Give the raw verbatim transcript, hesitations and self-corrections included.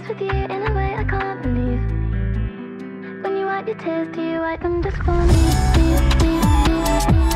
obsessed with you in a way I can't believe. When you wipe your tears, do you wipe them just for me?